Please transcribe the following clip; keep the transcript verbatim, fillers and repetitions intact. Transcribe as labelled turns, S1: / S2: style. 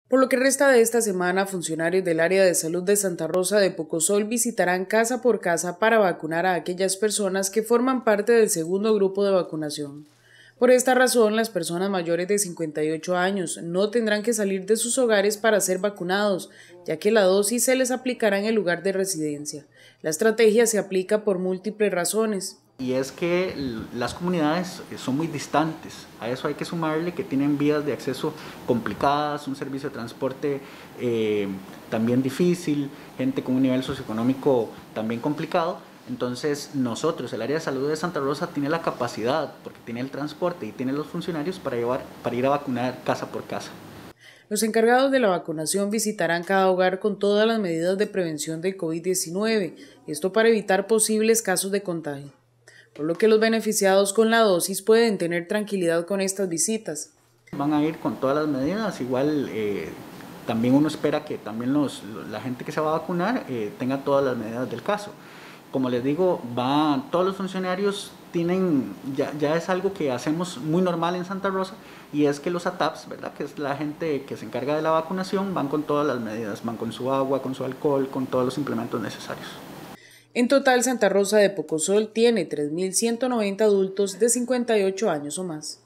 S1: Por lo que resta de esta semana, funcionarios del área de salud de Santa Rosa de Pocosol visitarán casa por casa para vacunar a aquellas personas que forman parte del segundo grupo de vacunación. Por esta razón, las personas mayores de cincuenta y ocho años no tendrán que salir de sus hogares para ser vacunados, ya que la dosis se les aplicará en el lugar de residencia. La estrategia se aplica por múltiples razones.
S2: Y es que las comunidades son muy distantes, a eso hay que sumarle que tienen vías de acceso complicadas, un servicio de transporte eh, también difícil, gente con un nivel socioeconómico también complicado. Entonces nosotros, el área de salud de Santa Rosa, tiene la capacidad, porque tiene el transporte y tiene los funcionarios para, llevar, para ir a vacunar casa por casa.
S1: Los encargados de la vacunación visitarán cada hogar con todas las medidas de prevención del COVID diecinueve, esto para evitar posibles casos de contagio, por lo que los beneficiados con la dosis pueden tener tranquilidad con estas visitas.
S2: Van a ir con todas las medidas, igual eh, también uno espera que también los, la gente que se va a vacunar eh, tenga todas las medidas del caso. Como les digo, va, todos los funcionarios tienen, ya, ya es algo que hacemos muy normal en Santa Rosa, y es que los A T A Ps, ¿verdad?, que es la gente que se encarga de la vacunación, van con todas las medidas, van con su agua, con su alcohol, con todos los implementos necesarios.
S1: En total, Santa Rosa de Pocosol tiene tres mil ciento noventa adultos de cincuenta y ocho años o más.